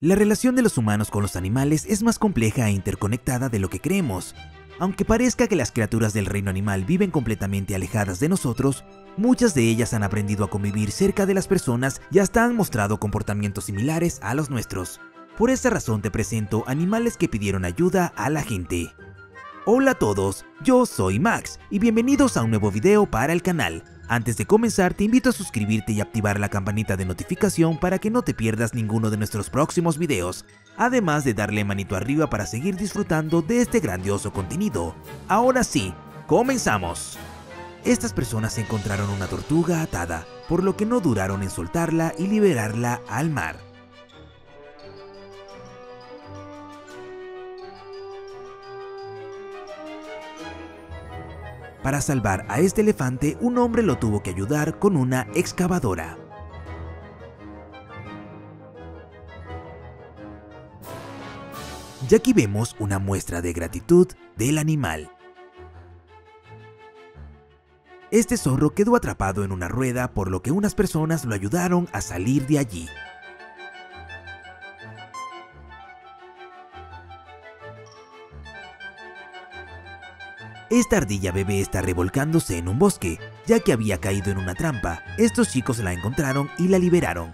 La relación de los humanos con los animales es más compleja e interconectada de lo que creemos. Aunque parezca que las criaturas del reino animal viven completamente alejadas de nosotros, muchas de ellas han aprendido a convivir cerca de las personas y hasta han mostrado comportamientos similares a los nuestros. Por esa razón te presento animales que pidieron ayuda a la gente. Hola a todos, yo soy Max y bienvenidos a un nuevo video para el canal. Antes de comenzar te invito a suscribirte y activar la campanita de notificación para que no te pierdas ninguno de nuestros próximos videos, además de darle manito arriba para seguir disfrutando de este grandioso contenido. Ahora sí, comenzamos. Estas personas encontraron una tortuga atada, por lo que no duraron en soltarla y liberarla al mar. Para salvar a este elefante, un hombre lo tuvo que ayudar con una excavadora. Y aquí vemos una muestra de gratitud del animal. Este zorro quedó atrapado en una rueda, por lo que unas personas lo ayudaron a salir de allí. Esta ardilla bebé está revolcándose en un bosque, ya que había caído en una trampa. Estos chicos la encontraron y la liberaron.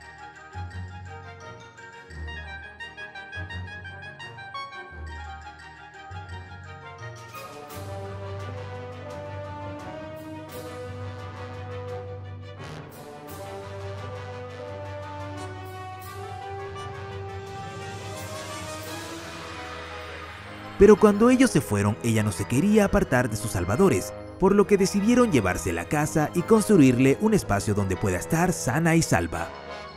Pero cuando ellos se fueron, ella no se quería apartar de sus salvadores, por lo que decidieron llevársela a casa y construirle un espacio donde pueda estar sana y salva.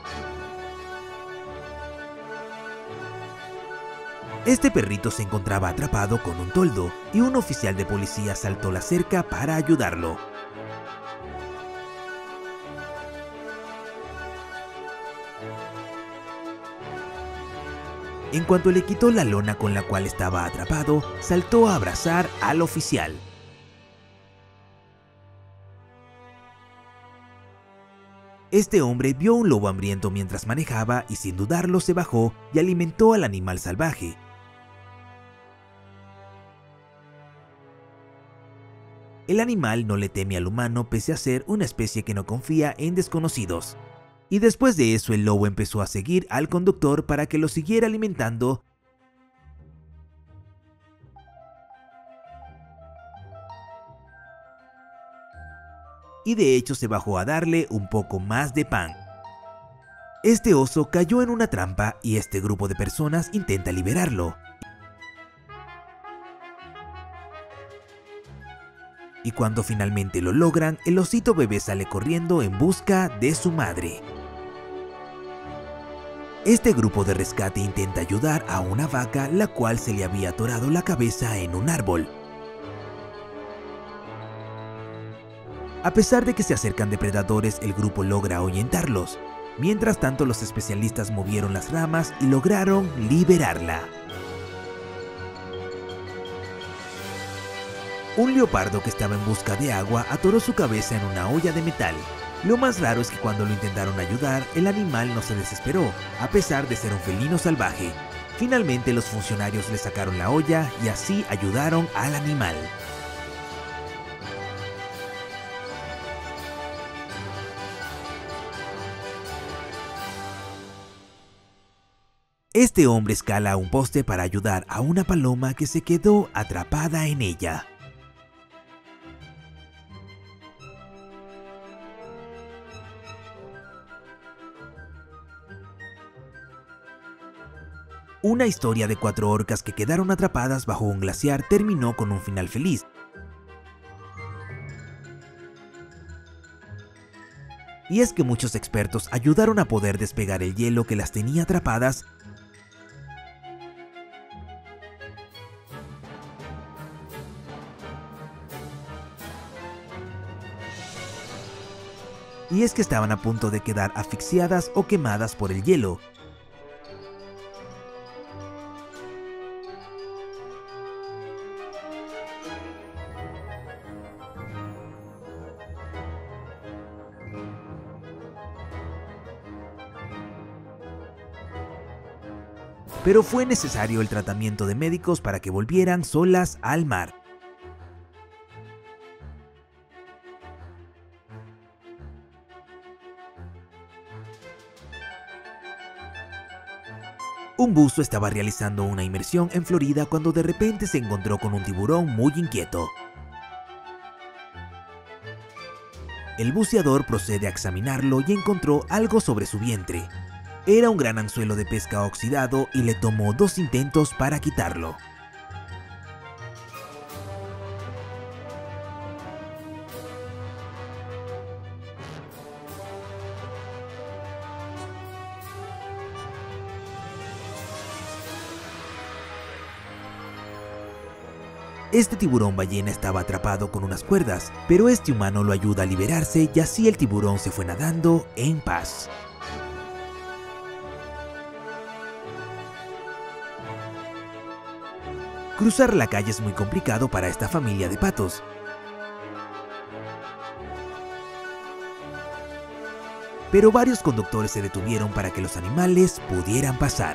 Este perrito se encontraba atrapado con un toldo y un oficial de policía saltó la cerca para ayudarlo. En cuanto le quitó la lona con la cual estaba atrapado, saltó a abrazar al oficial. Este hombre vio un lobo hambriento mientras manejaba y sin dudarlo se bajó y alimentó al animal salvaje. El animal no le teme al humano pese a ser una especie que no confía en desconocidos. Y después de eso el lobo empezó a seguir al conductor para que lo siguiera alimentando. Y de hecho se bajó a darle un poco más de pan. Este oso cayó en una trampa y este grupo de personas intenta liberarlo. Y cuando finalmente lo logran, el osito bebé sale corriendo en busca de su madre. Este grupo de rescate intenta ayudar a una vaca la cual se le había atorado la cabeza en un árbol. A pesar de que se acercan depredadores, el grupo logra ahuyentarlos. Mientras tanto, los especialistas movieron las ramas y lograron liberarla. Un leopardo que estaba en busca de agua atoró su cabeza en una olla de metal. Lo más raro es que cuando lo intentaron ayudar, el animal no se desesperó, a pesar de ser un felino salvaje. Finalmente los funcionarios le sacaron la olla y así ayudaron al animal. Este hombre escala un poste para ayudar a una paloma que se quedó atrapada en ella. Una historia de 4 orcas que quedaron atrapadas bajo un glaciar terminó con un final feliz. Y es que muchos expertos ayudaron a poder despegar el hielo que las tenía atrapadas. Y es que estaban a punto de quedar asfixiadas o quemadas por el hielo. pero fue necesario el tratamiento de médicos para que volvieran solas al mar. Un buzo estaba realizando una inmersión en Florida cuando de repente se encontró con un tiburón muy inquieto. El buceador procede a examinarlo y encontró algo sobre su vientre. Era un gran anzuelo de pesca oxidado y le tomó 2 intentos para quitarlo. Este tiburón ballena estaba atrapado con unas cuerdas, pero este humano lo ayuda a liberarse y así el tiburón se fue nadando en paz. Cruzar la calle es muy complicado para esta familia de patos. Pero varios conductores se detuvieron para que los animales pudieran pasar.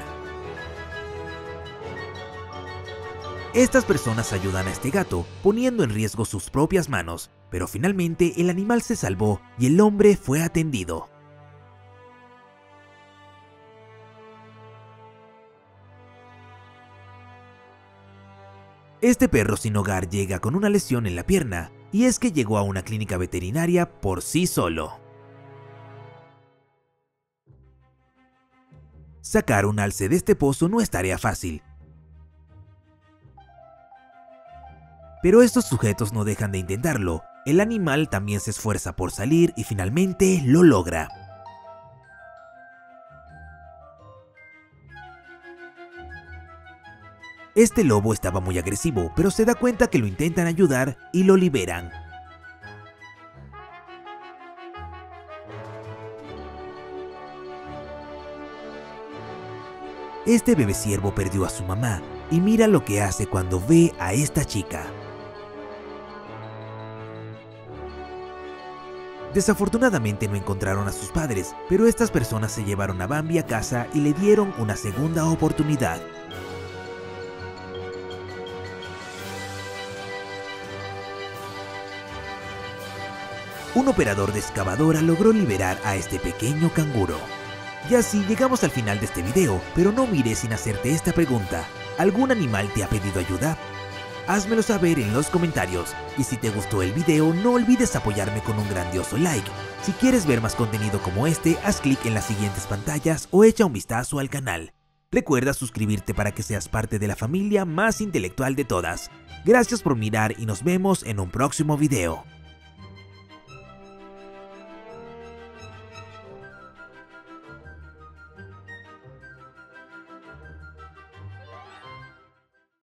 Estas personas ayudan a este gato, poniendo en riesgo sus propias manos, pero finalmente el animal se salvó y el hombre fue atendido. Este perro sin hogar llega con una lesión en la pierna, y es que llegó a una clínica veterinaria por sí solo. Sacar un alce de este pozo no es tarea fácil. Pero estos sujetos no dejan de intentarlo. El animal también se esfuerza por salir y finalmente lo logra. Este lobo estaba muy agresivo, pero se da cuenta que lo intentan ayudar y lo liberan. Este bebeciervo perdió a su mamá y mira lo que hace cuando ve a esta chica. Desafortunadamente no encontraron a sus padres, pero estas personas se llevaron a Bambi a casa y le dieron una segunda oportunidad. Un operador de excavadora logró liberar a este pequeño canguro. Y así llegamos al final de este video, pero no mires sin hacerte esta pregunta. ¿Algún animal te ha pedido ayuda? Házmelo saber en los comentarios, y si te gustó el video no olvides apoyarme con un grandioso like. Si quieres ver más contenido como este, haz clic en las siguientes pantallas o echa un vistazo al canal. Recuerda suscribirte para que seas parte de la familia más intelectual de todas. Gracias por mirar y nos vemos en un próximo video.